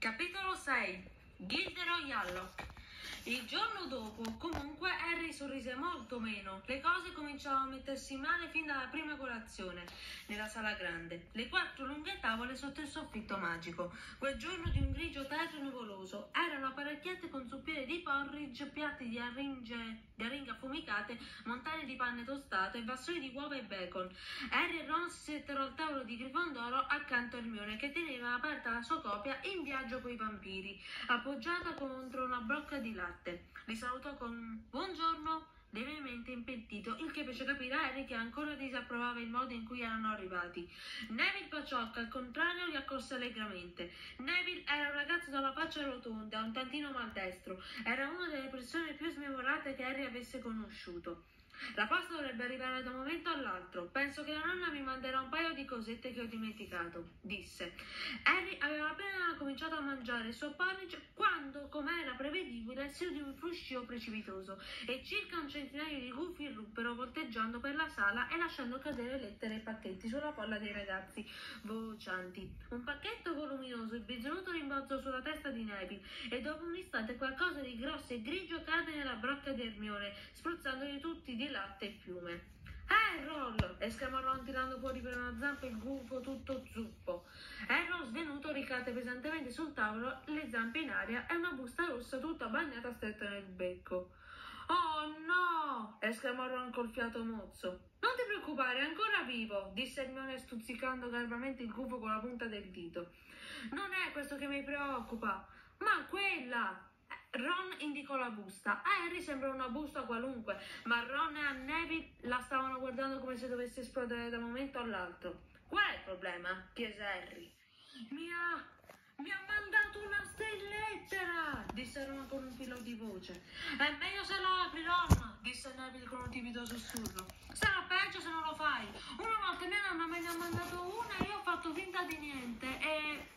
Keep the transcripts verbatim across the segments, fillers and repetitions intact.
Capitolo sei. Gilderoy Yallock. Il giorno dopo, comunque, Harry sorrise molto meno. Le cose cominciavano a mettersi male fin dalla prima colazione nella sala grande. Le quattro lunghe tavole sotto il soffitto magico. Quel giorno di un grigio tetro e nuvoloso erano apparecchiate con zuppiere di porridge, piatti di arringe, di arringhe affumicate, montagne di panne tostato e vassoi di uova e bacon. Harry e Ron si settero al tavolo di Grifondoro accanto a Hermione, che teneva aperta la sua copia In viaggio coi vampiri, appoggiata contro una brocca di latte. Li salutò con buongiorno, lievemente impentito, il che fece capire a Harry che ancora disapprovava il modo in cui erano arrivati. Neville Paciocca, al contrario, li accolse allegramente. Neville era un ragazzo dalla faccia rotonda, un tantino maldestro. Era una delle persone più smemorate che Harry avesse conosciuto. La pasta dovrebbe arrivare da un momento all'altro. Penso che la nonna mi manderà un paio di cosette che ho dimenticato, disse. Harry aveva appena cominciato a mangiare il suo porridge quando, come era prevedibile, si udì un fruscio precipitoso e circa un centinaio di gufi irruppero volteggiando per la sala e lasciando cadere lettere e pacchetti sulla folla dei ragazzi vocianti. Un pacchetto voluminoso e bizzonuto rimbalzò sulla testa di Neville e dopo un istante qualcosa di grosso e grigio cade nella brocca di Hermione, spruzzandogli tutti di latte e fiume. Eh, Ron! Esclamò Ron tirando fuori per una zampa il gufo tutto zuppo. Ron, svenuto, ricadde pesantemente sul tavolo, le zampe in aria e una busta rossa tutta bagnata stretta nel becco. Oh no! Esclamò Ron col fiato mozzo. Non ti preoccupare, è ancora vivo, disse Hermione stuzzicando garbamente il gufo con la punta del dito. Non è questo che mi preoccupa, ma quella! Ron indicò la busta. A Harry sembrò una busta qualunque, ma Ron e Neville la stavano guardando come se dovesse esplodere da un momento all'altro. Qual è il problema? Chiese Harry. Mi ha... mi ha mandato una stellettera, disse Ron con un filo di voce. È meglio se lo apri, Ron, disse Neville con un timido sussurro. Sarà peggio se non lo fai. Una volta mia nonna me ne ha mandato una e io ho fatto finta di niente e...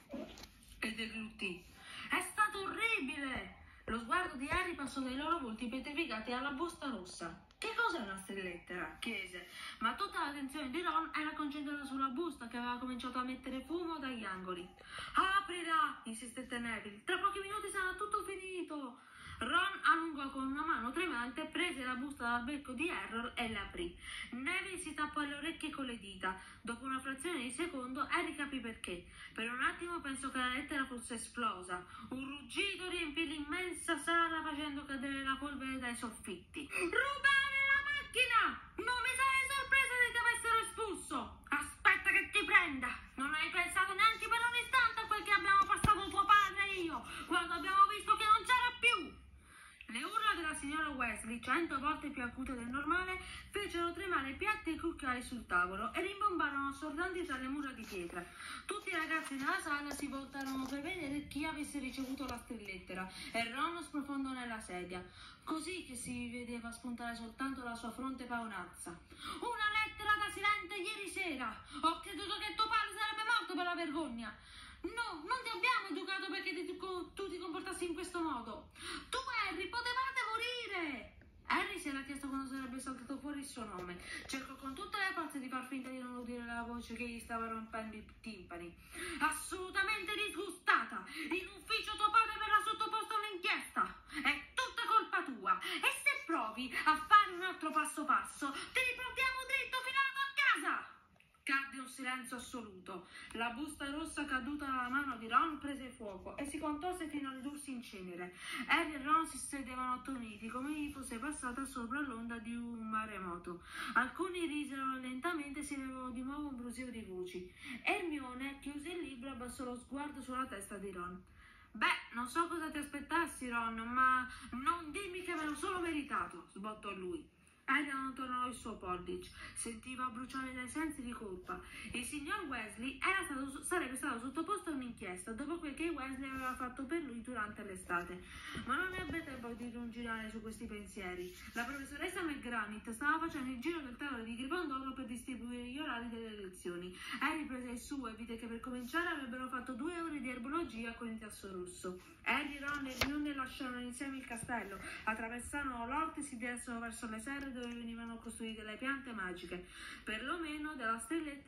e degluttì. È stato orribile! Lo sguardo di Harry passò dai loro volti pietrificati alla busta rossa. Che cos'è una stellettera? Chiese, ma tutta l'attenzione di Ron era concentrata sulla busta che aveva cominciato a mettere fumo dagli angoli. Aprila! Insistette Neville. Tra pochi minuti sarà tutto finito! Ron allungò con una mano tremante, prese la busta dal becco di Harry e l'aprì. Neville si tappò le orecchie con le dita. Dopo una frazione di secondo, Harry capì perché. Per un attimo pensò che la lettera fosse esplosa. Un ruggito riempì l'immensa sala facendo cadere la polvere dai soffitti. Rubare la macchina! Non mi sarei sorpresa se ti avessero espulso! Aspetta che ti prenda! Non hai pensato neanche per un istante a quel che abbiamo passato tuo padre e io, quando abbiamo visto che non c'era più! Le urla della signora Weasley, cento volte più acute del normale, fecero tremare piatti e cucchiai sul tavolo e rimbombarono assordanti tra le mura di pietra. Tutti i ragazzi nella sala si voltarono per vedere chi avesse ricevuto la stellettera e Ron sprofondò nella sedia, così che si vedeva spuntare soltanto la sua fronte paonazza. Una lettera da Silente ieri sera! Ho creduto che tuo padre sarebbe morto per la vergogna! No, non ti abbiamo educato perché ti, tu, tu ti comportassi in questo modo. Tu, Harry, potevate morire. Harry si era chiesto quando sarebbe saltato fuori il suo nome. Cercò con tutte le forze di far finta di non udire la voce che gli stava rompendo i timpani. Assolutamente disgustata. In ufficio tuo padre verrà sottoposto a un'inchiesta. È tutta colpa tua. E se provi a fare un altro passo passo, ti riportiamo dritto fino alla tua casa. Cadde un silenzio assoluto. La busta rossa caduta dalla mano di Ron prese fuoco e si contorse fino a ridursi in cenere. Harry e Ron si sedevano attoniti come gli fosse passata sopra l'onda di un maremoto. Alcuni risero lentamente e si levò di nuovo un brusio di voci. Hermione chiuse il libro e abbassò lo sguardo sulla testa di Ron. Beh, non so cosa ti aspettassi, Ron, ma non dimmi che me l'ho solo meritato, sbottò lui. Harry allontanò il suo pollice, sentiva bruciare dai sensi di colpa. Il signor Weasley era stato, sarebbe stato sottoposto a un'inchiesta dopo quel che Weasley aveva fatto per lui durante l'estate. Ma non ebbe tempo di ringirare su questi pensieri. La professoressa McGranit stava facendo il giro del tavolo di Grifondoro per distribuire gli orari delle lezioni. Harry prese il suo e vide che per cominciare avrebbero fatto due ore di erbologia con il tasso rosso. Harry, Ron e Hermione lasciarono insieme il castello, attraversarono l'orto e si diressero verso le serre dove venivano costruite le piante magiche. Perlomeno della stellettera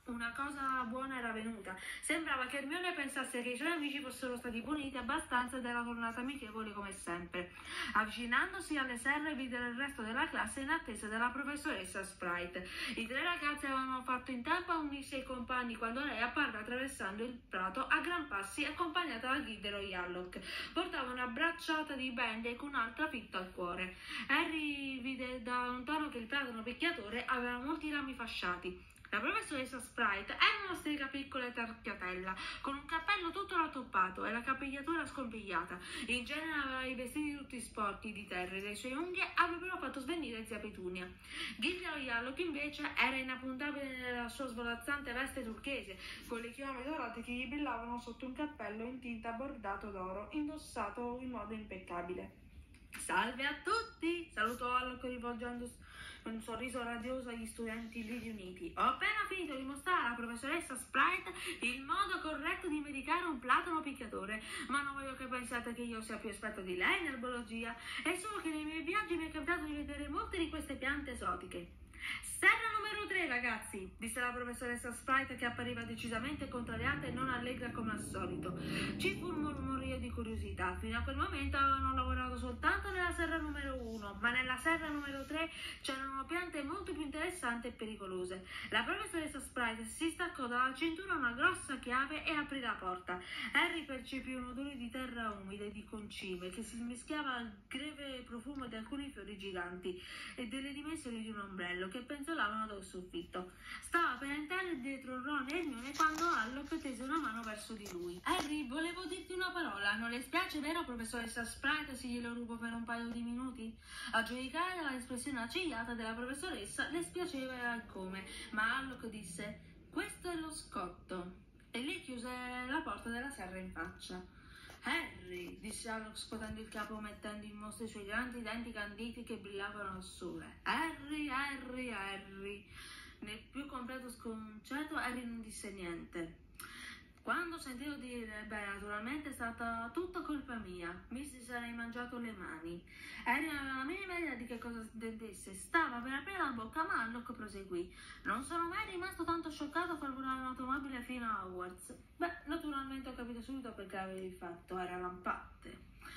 una cosa buona era venuta. Sembrava che Hermione pensasse che i suoi amici fossero stati puniti abbastanza ed era tornata amichevole come sempre. Avvicinandosi alle serre vide il resto della classe in attesa della professoressa Sprite. I tre ragazzi avevano fatto in tempo a unirsi ai compagni quando lei apparve attraversando il prato a gran passi accompagnata da Gilderoy Yallock. Portava una bracciata di Bendy con un'altra fitta al cuore. Harry vide da lontano che il platano picchiatore aveva molti rami fasciati. La professoressa Sprite era una strega piccola e tarchiatella, con un cappello tutto rattoppato e la capigliatura scompigliata. In genere aveva i vestiti tutti sporchi di terra e le sue unghie avrebbero fatto svenire zia Petunia. Gilderoy Yallock invece era inappuntabile nella sua svolazzante veste turchese, con le chiome dorate che gli brillavano sotto un cappello in tinta bordato d'oro, indossato in modo impeccabile. «Salve a tutti!» salutò Yallock rivolgendosi un sorriso radioso agli studenti lì riuniti. «Ho appena finito di mostrare alla professoressa Sprite il modo corretto di medicare un platano picchiatore, ma non voglio che pensiate che io sia più esperto di lei in erbologia, è solo che nei miei viaggi mi è capitato di vedere molte di queste piante esotiche». «Serra numero tre, ragazzi», disse la professoressa Sprite, che appariva decisamente contrariata e non allegra come al solito. Ci fu un mormorio di curiosità. Fino a quel momento avevano lavorato soltanto nella serra numero uno, ma nella serra numero tre c'erano piante molto più interessanti e pericolose. La professoressa Sprite si staccò dalla cintura una grossa chiave e aprì la porta. Harry percepì un odore di terra umida e di concime che si mischiava al greve profumo di alcuni fiori giganti e delle dimensioni di un ombrello che penzolavano dal soffitto. Stava per entrare dietro Ron e Hermione quando Yallock tese una mano verso di lui. «Harry, volevo dirti una parola. Non le spiace, vero, professoressa Sprite, se glielo rubo per un paio di minuti?» A giudicare dall'espressione accigliata della professoressa, le spiaceva il come, ma Yallock disse: «Questo è lo scotto», e lì chiuse la porta della serra in faccia. «Harry», disse Yallock scuotendo il capo, mettendo in mostra i suoi grandi denti canditi che brillavano al sole. «Harry, Harry, Harry». Nel più completo sconcerto Harry non disse niente. Quando sentivo dire, beh, naturalmente è stata tutta colpa mia, mi si sarei mangiato le mani. Harry non aveva la minima idea di che cosa intendesse, stava per aprire la bocca, ma Yallock proseguì. «Non sono mai rimasto tanto scioccato a far volare un'automobile fino a Hogwarts». Beh, naturalmente ho capito subito perché avevi fatto, era lampante.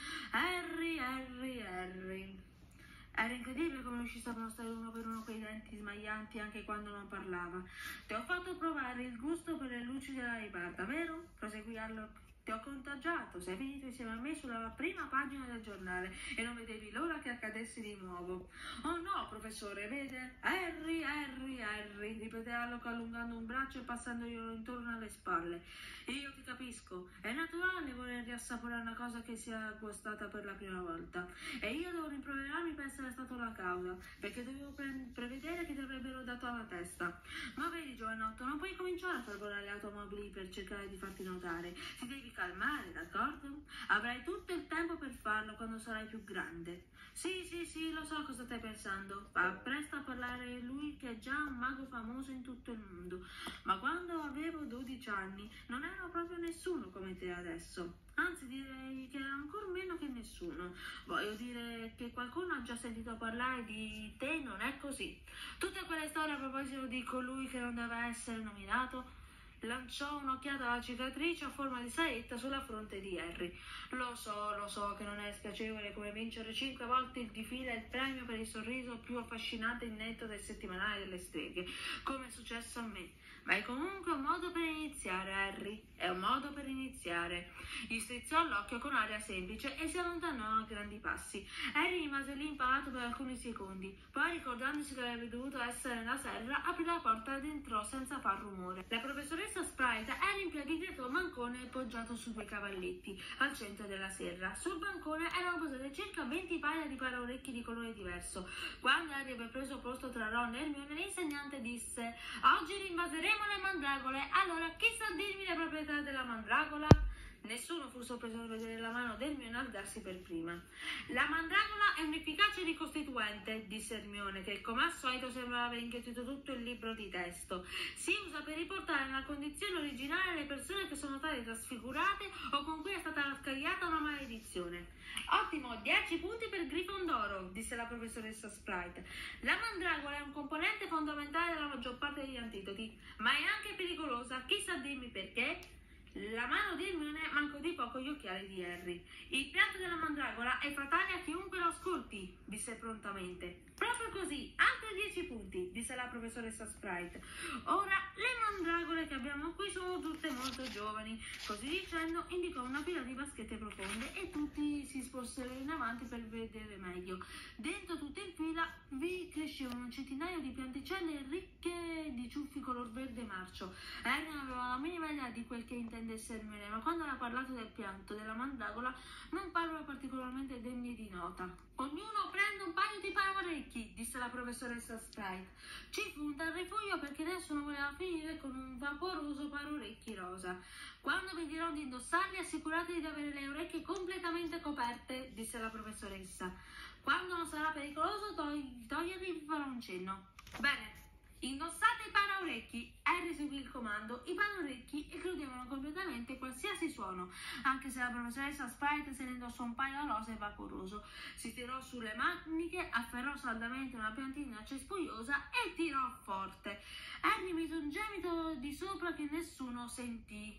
Harry, Harry, Harry. Era incredibile come riuscisse a mostrare uno per uno quei denti smaglianti anche quando non parlava. «Ti ho fatto provare il gusto per le luci della ribalta, vero?» proseguì Yallock. «Ti ho contagiato, sei finito insieme a me sulla prima pagina del giornale e non vedevi l'ora che accadesse di nuovo». «Oh no, professore, vede? Harry, Harry, Harry», ripeté Yallock allungando un braccio e passandoglielo intorno alle spalle. «Io ti capisco, è naturale voler riassaporare una cosa che si è gustata per la prima volta. E io devo rimproverarmi per essere stato la causa, perché dovevo pre- prevedere che ti avrebbero dato alla testa. Ma vedi, giovanotto, non puoi cominciare a far volare le automobili per cercare di farti notare. Ti devi calmare, d'accordo? Avrai tutto il tempo per farlo quando sarai più grande». «Sì, sì, sì, lo so cosa stai pensando. Fa presto a parlare lui che è già un mago famoso in tutto il mondo. Ma quando avevo dodici anni non ero proprio nessuno come te adesso. Anzi, direi che ancora meno che nessuno. Voglio dire che qualcuno ha già sentito parlare di te, non è così? Tutte quelle storie a proposito di colui che non deve essere nominato». Lanciò un'occhiata alla cicatrice a forma di saetta sulla fronte di Harry. «Lo so, lo so che non è spiacevole come vincere cinque volte di fila il premio per il sorriso più affascinante e netto del settimanale delle streghe, come è successo a me. Ma è comunque un modo per iniziare, Harry. È un modo per iniziare». Gli strizzò l'occhio con aria semplice e si allontanò a grandi passi. Harry rimase lì impalato per alcuni secondi. Poi, ricordandosi che avrebbe dovuto essere nella serra, aprì la porta ed entrò senza far rumore. La professoressa Sprite era in piedi dietro un bancone poggiato su due cavalletti, al centro della serra. Sul bancone erano posate circa venti paia di paraorecchi di colore diverso. Quando Harry ebbe preso posto tra Ron e Hermione, l'insegnante disse: «Oggi rinvaseremo le mandragole. Allora, chi sa dirmi le proprietà della mandragola?» Nessuno fu sorpreso a vedere la mano d'Hermione alzarsi per prima. La mandragola è un efficace ricostituente, disse Hermione, che come al solito sembrava aver inghiottito tutto il libro di testo. Si usa per riportare nella condizione originale le persone che sono state trasfigurate o con cui è stata scagliata una maledizione. Ottimo, dieci punti per Grifondoro, disse la professoressa Sprite. La mandragola è un componente fondamentale della maggior parte degli antidoti, ma è anche pericolosa. Chissà dirmi perché? La mano di Hermione mancò di poco gli occhiali di Harry. Il pianto della mandragola è fatale a chiunque lo ascolti, disse prontamente. Proprio così, altri dieci punti, disse la professoressa Sprite. Ora, le mandragole che abbiamo qui sono tutte molto giovani. Così dicendo, indicò una fila di vaschette profonde e tutti si sporsero in avanti per vedere meglio. Dentro tutte in fila vi crescevano un centinaio di pianticelle ricche di ciuffi color verde marcio. Harry non aveva la minima idea di quel che intendesse Hermione, ma quando aveva parlato del pianto della mandragola non parve particolarmente degni di nota. Ognuno prende un paio di paraorecchi, disse la professoressa Sprite. Ci fu un terrifoglio perché nessuno voleva finire con un vaporoso paraorecchi rosa. Quando vi dirò di indossarli, assicuratevi di avere le orecchie completamente coperte, disse la professoressa. Quando non sarà pericoloso, tog- toglierli vi farò un cenno. Bene. Indossate i paraorecchi. Harry seguì il comando. I paraorecchi escludevano completamente qualsiasi suono, anche se la professoressa Sprite se ne indossò un paio rosa e vaporoso. Si tirò sulle maniche, afferrò saldamente una piantina cespugliosa e tirò forte. Harry mise un gemito di sopra che nessuno sentì.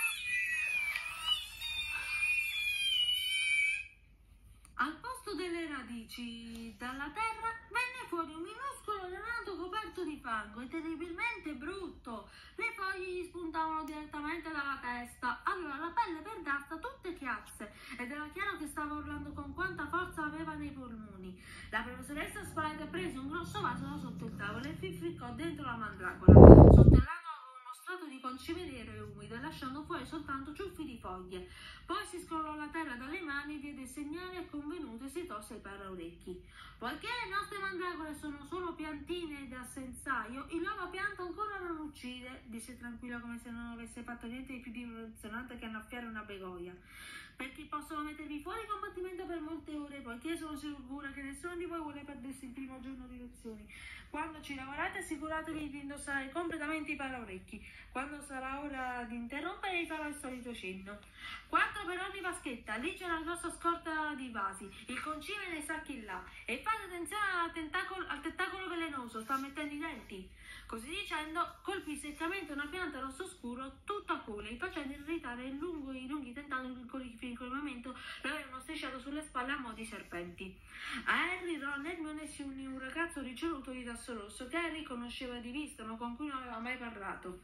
Al posto delle radici dalla terra venne fuori un minuscolo granato coperto di fango e terribilmente brutto. Le foglie gli spuntavano direttamente dalla testa, aveva la pelle verdastra tutte chiazze ed era chiaro che stava urlando con quanta forza aveva nei polmoni. La professoressa Sprite prese un grosso vaso da sotto il tavolo e fiffriccò dentro la mandragola, sottellando uno strato di concime nero e umido e lasciando fuori soltanto ciuffi di foglie. Poi si scrollò la terra dalle mani, diede il segnale e convenuto e si tolse i paraorecchi. Poiché le nostre mandragole sono solo piantine da sensaio, il loro pianto ancora non uccide, disse tranquillo come se non avesse fatto niente di più rivoluzionante che annaffiare una begoia. Perché possono mettervi fuori combattimento per molte ore, poiché sono sicura che nessuno di voi vuole perdersi il primo giorno di lezioni. Quando ci lavorate assicuratevi di indossare completamente i paraorecchi. Quando sarà ora di interrompere vi farò il solito cenno. Quattro per ogni vaschetta, lì c'è una grossa scorta di vasi, il concime nei sacchi là. E fate attenzione al tentacolo, al tentacolo velenoso, sta mettendo i denti. Così dicendo, colpì seccamente una pianta rosso scuro tutta a coli, facendo irritare lungo i lunghi tentacoli che in quel momento l'avevano strisciato sulle spalle a mo' di serpenti. A Harry, Ron e Hermione si unì un ragazzo ricevuto di tasso rosso che Harry conosceva di vista ma con cui non aveva mai parlato.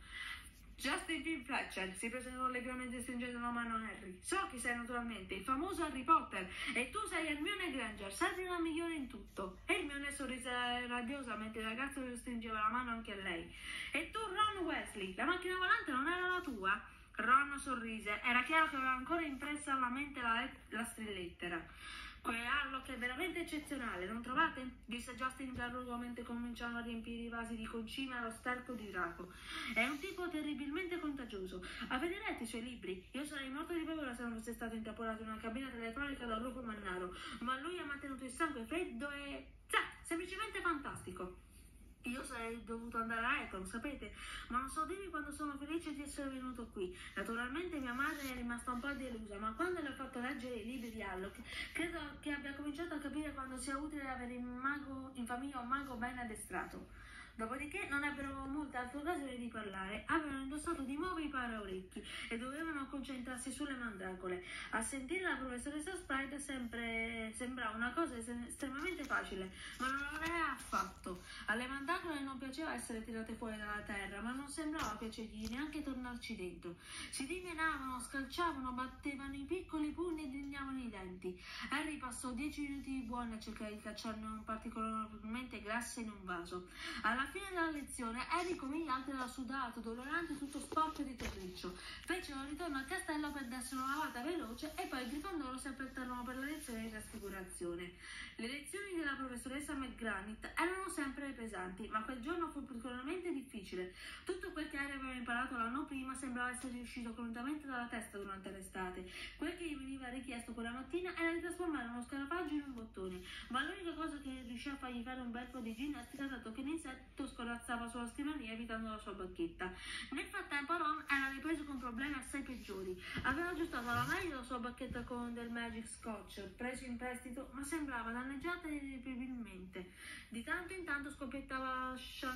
Justin Tim Fletcher si presentò allegramente stringendo la mano a Harry. So chi sei naturalmente, il famoso Harry Potter, e tu sei Hermione Granger, sempre la migliore in tutto. Hermione sorrise radiosa mentre il ragazzo le stringeva la mano anche a lei. E tu Ron Weasley, la macchina volante non era la tua? Ron sorrise, era chiaro che aveva ancora impressa alla mente la, la strilettera. Quell'Harlock è veramente eccezionale, non trovate? Disse Justin Garrugo mentre cominciavano a riempire i vasi di concime allo sterco di Draco. È un tipo terribilmente contagioso. Avete letto i suoi libri? Io sarei morto di paura se non fosse stato intrappolato in una cabina telefonica da un lupo mannaro, ma lui ha mantenuto il sangue freddo e... sa, semplicemente fantastico. Io sarei dovuto andare a Eton, sapete? Ma non so dirvi quando sono felice di essere venuto qui. Naturalmente mia madre è rimasta un po' delusa, ma quando le ho fatto leggere i libri di Harlock, credo che abbia cominciato a capire quando sia utile avere in, mago, in famiglia un mago ben addestrato. Dopodiché non ebbero molte altre occasioni di parlare, avevano indossato di nuovo i paraorecchi e dovevano concentrarsi sulle mandragole. A sentire la professoressa Sprite sempre sembrava una cosa estremamente facile, ma non lo era affatto. Alle mandragole non piaceva essere tirate fuori dalla terra, ma non sembrava piacergli neanche tornarci dentro. Si dimenavano, scalciavano, battevano i piccoli pugni e dignavano i denti. Harry passò dieci minuti buoni a cercare di cacciarne un particolarmente grasso in un vaso. Alla Alla fine della lezione, Harry come gli altri era sudato, dolorante, tutto sporco di terriccio. Fecero ritorno a castello per darsi una lavata veloce e poi Grifondoro si apprestarono per la lezione di trasfigurazione. Le lezioni della professoressa McGranit erano sempre pesanti, ma quel giorno fu particolarmente difficile. Tutto quel che Harry aveva imparato l'anno prima sembrava essere uscito completamente dalla testa durante l'estate. Quel che gli veniva richiesto quella mattina era di trasformare uno scarafaggio in un bottone, ma l'unica cosa che riuscì a fargli fare un bel po' di ginnastica, dato che l'insetto scorazzava sulla scrivania evitando la sua bacchetta. Nel frattempo Ron era ripreso con problemi assai peggiori. Aveva aggiustato alla meglio la sua bacchetta con del Magic Scotch, preso in prestito, ma sembrava danneggiata irriparibilmente. Di tanto in tanto scoppiettava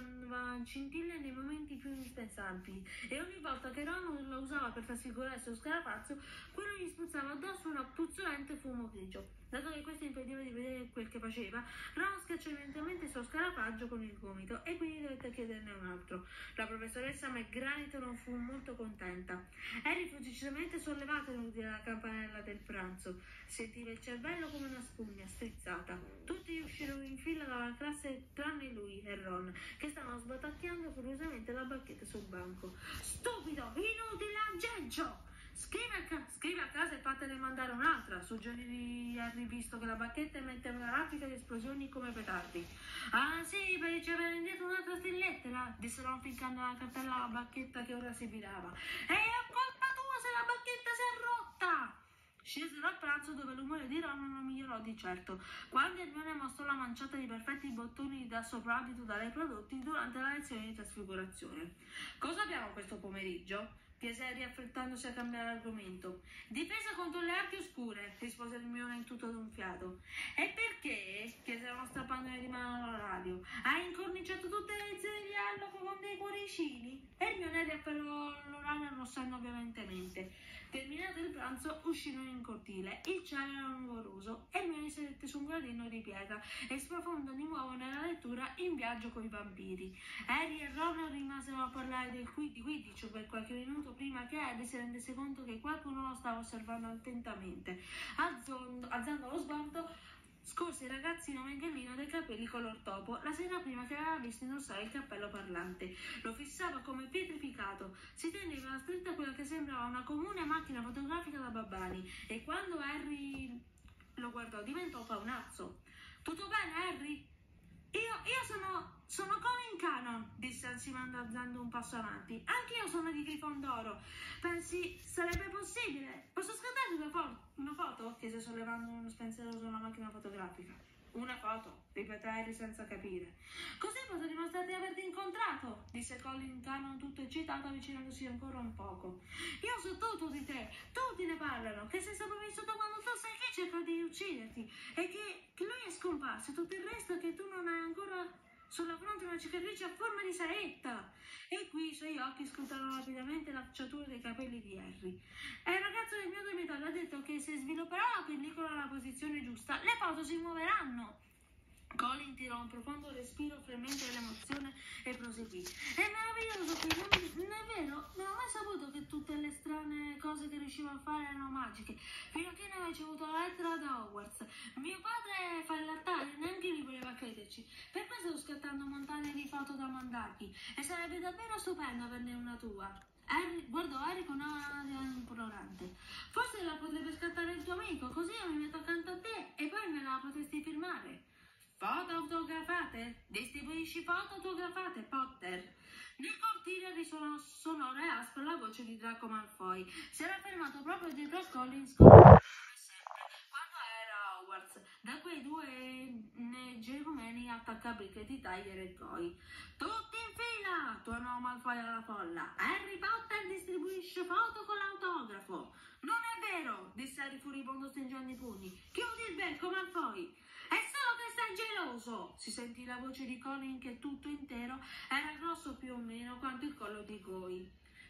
scintille nei momenti più indispensabili, e ogni volta che Ron lo usava per trasfigurare il suo scarafazzo, quello gli spruzzava addosso un puzzolente fumo grigio. Dato che questo impediva di vedere quel che faceva, Ron schiacciò lentamente il suo scarafaggio con il gomito e quindi dovette chiederne un altro. La professoressa McGranit non fu molto contenta. Harry fu decisamente sollevato nell'udire la campanella del pranzo. Sentiva il cervello come una spugna strizzata. Tutti uscirono in fila dalla classe tranne lui e Ron, che stavano sbatacchiando furiosamente la bacchetta sul banco. Stupido! Inutile aggeggio! Scrivi a, ca- scrivi a casa e fatene mandare un'altra, suggerì Harry, visto che la bacchetta emetteva una raffica di esplosioni come petardi. Ah sì, per ricevere indietro un'altra stillettera, disse Ron ficcando la cartella alla bacchetta che ora si virava. E è colpa tua se la bacchetta si è rotta! Scesero al pranzo, dove l'umore di Ron non migliorò di certo, quando Hermione mostrò la manciata di perfetti bottoni da soprabito da lei prodotti durante la lezione di trasfigurazione. Cosa abbiamo questo pomeriggio? Chiese Harry affrettandosi a cambiare argomento. Difesa contro le arti oscure, rispose Hermione in tutto ad un fiato. E perché? Chiese Ron strappandone di mano alla radio. Hai incorniciato tutte le lezioni di Harlock con dei cuoricini? Hermione riafferrò l'orario arrossendo violentemente. Terminato il pranzo, uscirono in cortile. Il cielo era nuvoloso. Hermione sedette su un gradino di pietra e sprofondò di nuovo nella lettura In viaggio coi vampiri. Harry e Ron rimasero a parlare del qui di Quidditch per qualche minuto prima che Harry si rendesse conto che qualcuno lo stava osservando attentamente. Alzando, alzando lo sguardo, scorse il ragazzino menghellino dai capelli color topo, la sera prima che aveva visto indossare il cappello parlante. Lo fissava come pietrificato. Si teneva stretta quella che sembrava una comune macchina fotografica da babbani, e quando Harry lo guardò diventò paonazzo. Tutto bene, Harry? Io, io sono, sono Colin Cannon, disse ansimando alzando un passo avanti. Anch'io sono di Grifondoro. Pensi sarebbe possibile? Posso scattarti una, fo- una foto? Chiese sollevando uno spensieroso una macchina fotografica. Una foto, ripeté Harry senza capire. Così posso dimostrare di averti incontrato, disse Colin Cannon tutto eccitato, avvicinandosi ancora un poco. Io so tutto di te, tutti ne parlano, che sei sopravvissuto quando tu sei qui cerca di ucciderti, e che, che lui è scomparso, tutto il resto che tu non hai ancora sulla fronte una cicatrice a forma di saetta. E qui i suoi occhi scrutarono rapidamente l'acciatura dei capelli di Harry. E il ragazzo del mio dormitorio ha detto che se svilupperò la pellicola alla posizione giusta, le foto si muoveranno. Colin tirò un profondo respiro fremente dell'emozione e proseguì. È meraviglioso che non, non è vero? Non ho mai saputo che tutte le strane cose che riuscivo a fare erano magiche, fino a che ne ho ricevuto la lettera da Hogwarts. Mio padre fa il lattare, neanche lui voleva crederci. Per questo sto scattando montagne di foto da mandargli, e sarebbe davvero stupendo averne una tua. Harry, guardò Harry con aria implorante. Forse la potrebbe scattare il tuo amico, così io mi metto accanto a te e poi me la potresti firmare. Foto autografate? Distribuisci foto autografate, Potter? Nel cortile risuonò sonora e aspra la voce di Draco Malfoy. Si era fermato proprio dietro a Colin, come sempre, quando era a Hogwarts, da quei due gerumeni attaccabricche di Tiger e Koi. Tutti in fila! Tuonò Malfoy alla folla. Harry Potter distribuisce foto con l'autografo. Non è vero, disse Harry furibondo stringendo i pugni. Chiudi il becco, Malfoy. È solo che sei geloso! Si sentì la voce di Colin, che tutto intero era grosso più o meno quanto il collo di Koi.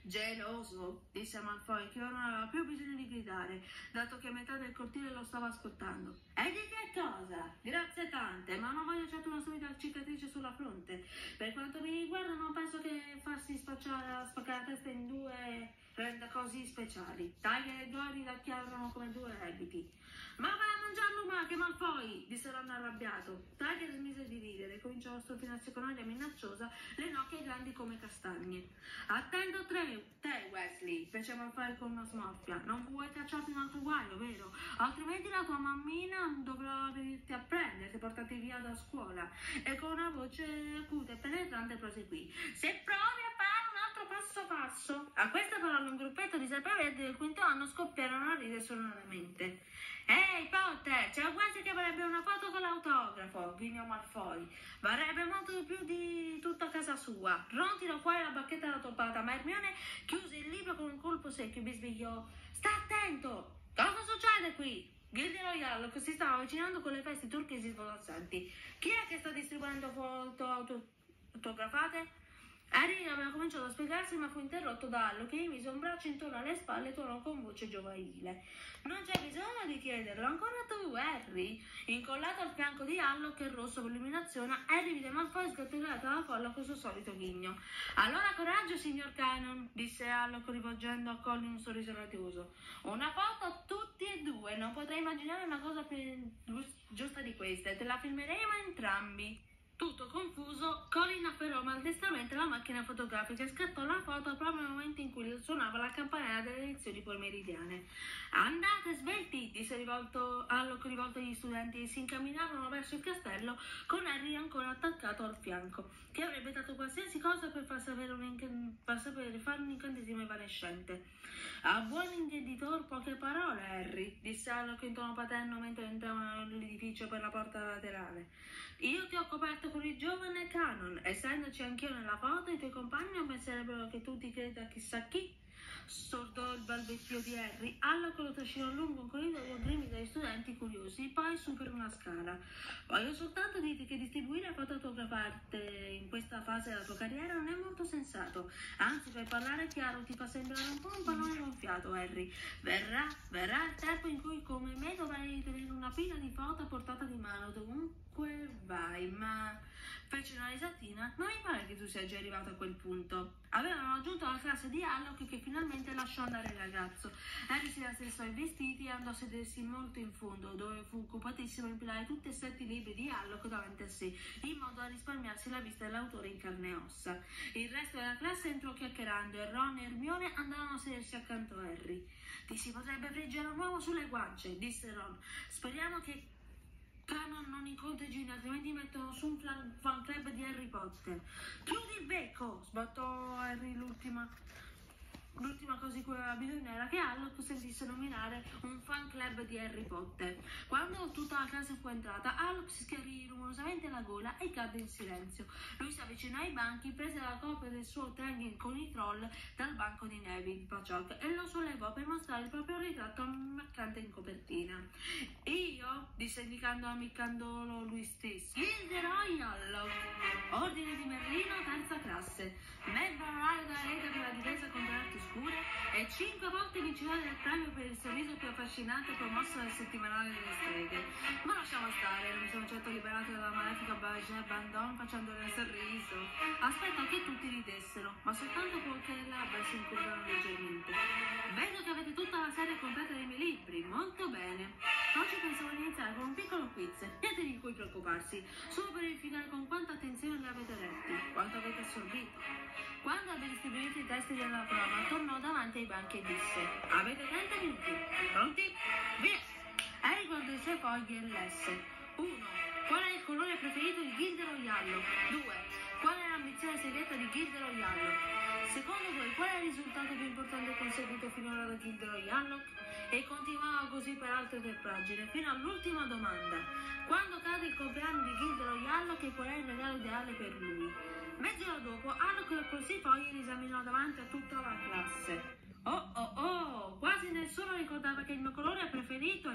Geloso? Disse Malfoy, che ora non aveva più bisogno di gridare, dato che metà del cortile lo stava ascoltando. E di che cosa? Grazie tante, ma non voglio certo una solita cicatrice sulla fronte. Per quanto mi riguarda, non penso che farsi spacciare, spaccare la testa in due rende così speciali. Tiger e Dory la chiamano come due abiti. Ma vai a mangiarlo, ma che Malfoy, disse Ron arrabbiato. Tiger smise di ridere, cominciò a strofinarsi con aria minacciosa, le nocche grandi come castagne. Attento tre, te, Weasley, fece Malfoy con una smorfia. Non vuoi cacciarti un altro guaio, vero? Altrimenti la tua mammina dovrà venirti a prendere se portati via da scuola. E con una voce acuta e penetrante proseguì. Se provi a fare un altro passo passo. A queste parole un gruppetto di sempreverdi del quinto anno scoppiarono a ridere sonoramente. Ehi, Potter, c'è Weasley che vorrebbe una foto con l'autografo, ghignò Malfoy. Varrebbe molto di più di tutta casa sua. Ron tirò fuori la bacchetta da toppata, ma Hermione chiuse il libro con un colpo secco e bisbigliò. Sta attento! Cosa succede qui? Gilderoy Hallock si stava avvicinando con le vesti turchesi svolazzanti. Chi è che sta distribuendo foto auto- autografate? Harry aveva cominciato a spiegarsi, ma fu interrotto da Hallock che gli mise un braccio intorno alle spalle e tuonò con voce giovanile. Non c'è bisogno di chiederlo, ancora tu, Harry? Incollato al fianco di Hallock e rosso per l'illuminazione, Harry vide Malfoy sgattaiolato dalla folla con il suo solito ghigno. Allora coraggio, signor Canon, disse Hallock rivolgendo a Colin un sorriso radioso. Una foto a tutti e due, non potrei immaginare una cosa più giusta di questa e te la filmeremo entrambi. Tutto confuso, Colin afferrò maldestramente la macchina fotografica e scattò la foto proprio nel momento in cui suonava la campanella delle lezioni pomeridiane. Andate svelti, disse rivolto, Hallock rivolto agli studenti e si incamminarono verso il castello con Harry ancora attaccato al fianco, che avrebbe dato qualsiasi cosa per far sapere, un inc- far sapere fare un incantesimo evanescente. A buon intenditor poche parole, Harry, disse Hallock in tono paterno mentre entravano nell'edificio per la porta laterale. Io ti ho coperto con il giovane Canon, essendoci anch'io nella foto, i tuoi compagni non penserebbero che tu ti creda chissà chi. Sordò il balbettio di Harry. Hallock lo trascinò lungo un corridoio gremito dagli studenti curiosi, poi su per una scala. Voglio soltanto dirti che distribuire foto autografate in questa fase della tua carriera non è molto sensato. Anzi, per parlare chiaro, ti fa sembrare un po' un pallone gonfiato, Harry. Verrà, verrà il tempo in cui come me dovrai tenere una pila di foto a portata di mano dovunque vai, ma... Fece una risatina. Non mi pare che tu sia già arrivato a quel punto. Avevano raggiunto la classe di Hallock che finalmente lasciò andare il ragazzo. Harry si rastressò i vestiti e andò a sedersi molto in fondo, dove fu occupatissimo a impilare tutti e sette i libri di Hallock davanti a sé, in modo da risparmiarsi la vista dell'autore in carne e ossa. Il resto della classe entrò chiacchierando e Ron e Hermione andarono a sedersi accanto a Harry. Ti si potrebbe friggere un uomo sulle guance, disse Ron. Speriamo che Canon non incontri Ginny, altrimenti mettono su un fan club di Harry Potter. Chiudi il becco, sbottò Harry. L'ultima L'ultima cosa di cui aveva bisogno era che Hallock sentisse nominare un fan club di Harry Potter. Quando tutta la classe fu entrata, Hallock si schiarì rumorosamente la gola e cadde in silenzio. Lui si avvicinò ai banchi, prese la copia del suo Training con i troll dal banco di Neville Paciocco e lo sollevò per mostrare il proprio ritratto ammiccante in copertina. Io, disse indicando ammiccandolo lui stesso, Gilderoy Hallock, ordine di Merlino, terza classe, membro onorario della Lega per la difesa contro le arti scure e cinque volte vincitore del premio per il sorriso più affascinante promosso dal settimanale delle streghe. Ma lasciamo stare, non mi sono certo liberato dalla malefica Baget Bandon facendole il sorriso. Aspetta che tutti ridessero, ma soltanto poche labbra si incurvano leggermente. Vedo che avete tutta la serie completa dei miei libri, molto bene. Oggi pensavo di iniziare con un piccolo quiz, niente di cui preoccuparsi, solo per verificare con quanta attenzione li avete letti, quanto avete assorbito. Quando ebbe distribuito i testi della prova, tornò davanti ai banchi e disse: avete trenta minuti, pronti? Via! Harry guardò i suoi fogli e lesse: uno. Qual è il colore preferito di Gilderoy Hallock? due. Qual è l'ambizione segreta di Gilderoy Hallock? Secondo voi, qual è il risultato più importante conseguito finora da Gilderoy Hallock? E continuava così per altre tre pagine, fino all'ultima domanda. Quando cade il compleanno di Gilderoy Hallock e qual è il regalo ideale per lui? Mezz'ora dopo, Hallock raccolse i fogli e li esaminò davanti a tutta la classe. Oh oh oh, quasi nessuno ricordava che il mio colore preferito è lilla.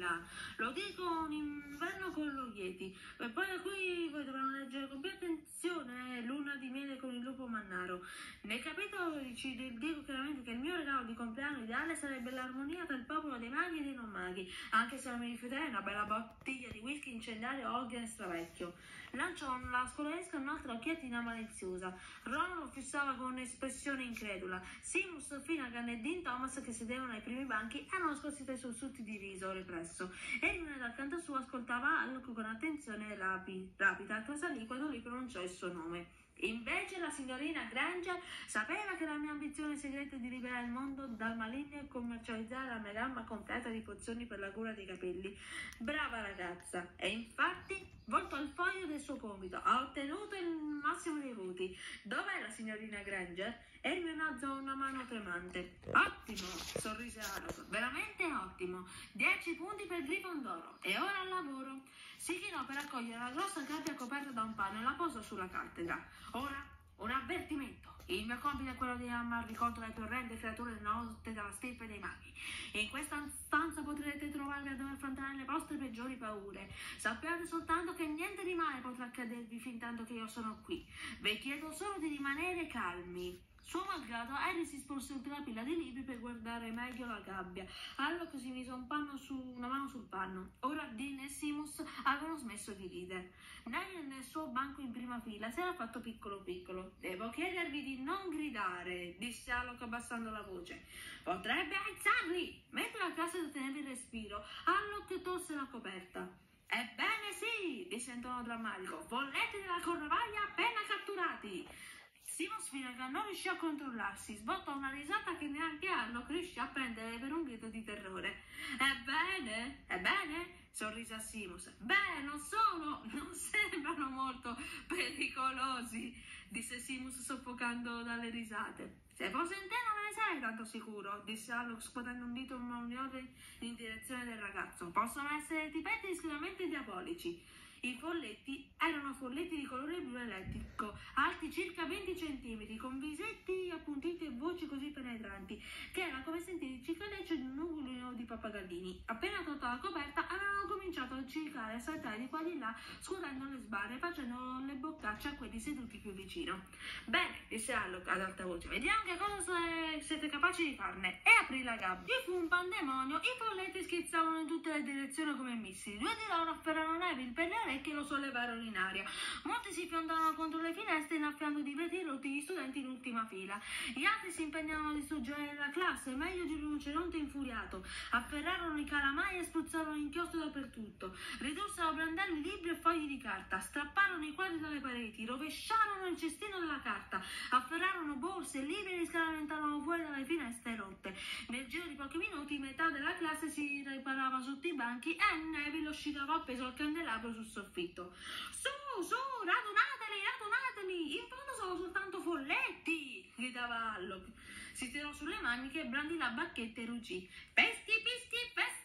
là. Lo dico in inverno con lo Yeti. E poi da qui voi dovranno leggere con più attenzione eh, Luna di miele con il lupo mannaro. Nel capitolo ci dico chiaramente che il mio regalo di compleanno ideale sarebbe l'armonia tra il popolo dei maghi e dei non maghi, anche se non mi rifiuterei una bella bottiglia di whisky incendiario o Hogan stravecchio. Lanciò la scolaresca un'altra occhiatina maliziosa. Ron lo fissava con un'espressione incredula. Seamus, Finnegan e Dean Thomas, che sedevano ai primi banchi, erano scossiti dai sussulti di riso represso. Hermione dal canto suo ascoltava Alec con attenzione rapi- rapida, trasalì quando lui pronunciò il suo nome. Invece la signorina Granger sapeva che la mia ambizione segreta è di liberare il mondo dal maligno e commercializzare la mia gamma completa di pozioni per la cura dei capelli. Brava ragazza! E infatti voltò il foglio del suo compito, ha ottenuto il massimo dei voti. Dov'è la signorina Granger? Hermione alzò una mano tremante. Ottimo! Sorrise Harry. Veramente ottimo! Dieci punti per Grifondoro. E ora al lavoro. Si chinò per raccogliere la grossa gabbia coperta da un panno e la posò sulla cattedra. Ora, un avvertimento. Il mio compito è quello di amarvi contro le più orrende creature della notte della stirpe dei maghi. In questa stanza potrete trovarvi a dover affrontare le vostre peggiori paure. Sappiate soltanto che niente di male potrà accadervi fin tanto che io sono qui. Vi chiedo solo di rimanere calmi. Suo malgrado, Harry si sporse oltre la pila di libri per guardare meglio la gabbia. Alec si mise un panno su, una mano sul panno. Ora Dean e Seamus avevano smesso di ridere. Neville nel suo banco in prima fila si era fatto piccolo piccolo. Devo chiedervi di non gridare, disse Alec abbassando la voce. Potrebbe aizzarli! Mentre la classe tratteneva il respiro, Alec tolse la coperta. Ebbene sì, disse in tono drammatico. Folletti della Cornovaglia appena catturati! Seamus Finnegan non riuscì a controllarsi, sbottò una risata che neanche Harlock riuscì a prendere per un grido di terrore. Ebbene, ebbene, sorrise a Seamus. Beh, non sono, non sembrano molto pericolosi, disse Seamus soffocando dalle risate. Se fosse in te non me ne sarei tanto sicuro, disse Harlock scuotendo un dito malumore in direzione del ragazzo. Possono essere tipetti discretamente diabolici. I folletti erano folletti di colore blu elettrico, alti circa venti centimetri, con visetti appuntiti e voci così penetranti, che era come sentire il cicaleccio di un nugolino di pappagallini. Appena tolta la coperta, avevano cominciato a circare e a saltare di qua e di là, scuotendo le sbarre e facendo le boccacce a quelli seduti più vicino. Bene, disse Harlock ad alta voce, vediamo che cosa siete capaci di farne. E aprì la gabbia. Ci fu un pandemonio, i folletti schizzavano in tutte le direzioni come missili. Due di loro afferrarono Neville per le orecchie che lo sollevarono in aria. Molti si fiondarono contro le finestre innaffiando di vetri rotti gli studenti in ultima fila. Gli altri si impegnavano a distruggere la classe, meglio di un rinoceronte infuriato. Afferrarono i calamai e spruzzarono inchiostro dappertutto. Ridussero a brandelli libri e fogli di carta. Strapparono i quadri dalle pareti. Rovesciarono il cestino della carta. Afferrarono borse e libri e li scaraventarono fuori dalle finestre rotte. Nel giro di pochi minuti metà della classe si riparava sotto i banchi e Neville oscillava appeso al candelabro sul soffitto. Su, su, radunateli, radunateli, in fondo sono soltanto folletti, gridava Harlock. Si tirò sulle maniche, brandì la bacchetta e ruggì. Peschi, pischi,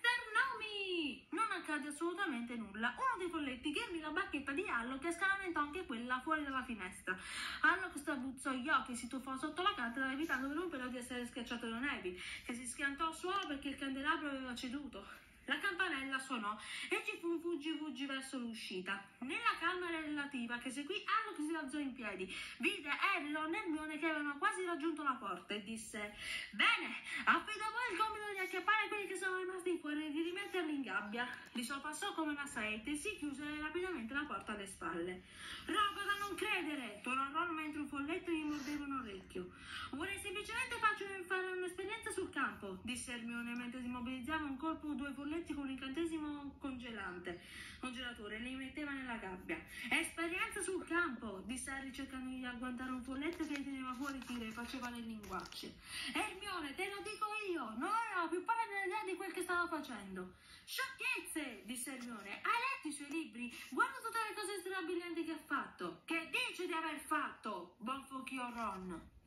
pesternomi! Non accadde assolutamente nulla. Uno dei folletti ghermì la bacchetta di Harlock e scaraventò anche quella fuori dalla finestra. Harlock strabuzzò gli occhi e si tuffò sotto la cattedra, evitando per un pelo di essere schiacciato da Neville, che si schiantò al suolo perché il candelabro aveva ceduto. La campanella suonò e ci fu un fuggi-fuggi verso l'uscita. Nella calma relativa che seguì, Harlock si alzò in piedi, vide Harry, Ron e Hermione che avevano quasi raggiunto la porta e disse: Bene, affido a voi il compito di acchiappare quelli che sono rimasti fuori e di rimetterli in gabbia. Li sorpassò come una saetta e si chiuse rapidamente la porta alle spalle. Roba da non credere, tuonò Ron mentre un folletto gli mordeva un orecchio. Vorrei semplicemente farci fare un'esperienza sul campo, disse Hermione mentre immobilizzava un colpo o due folletti con un incantesimo congelante, congelatore e li metteva nella gabbia. Esperienza sul campo, disse Harry cercando di agguantare un folletto che teneva fuori tira e faceva le linguacce. Hermione, te lo dico io, non avevo più pallida idea di quel che stava facendo. Sciocchezze, disse Hermione, hai letto i suoi libri? Guarda tutte le cose strabilianti che ha fatto. Che dice di aver fatto? Bonfocchiò Ron.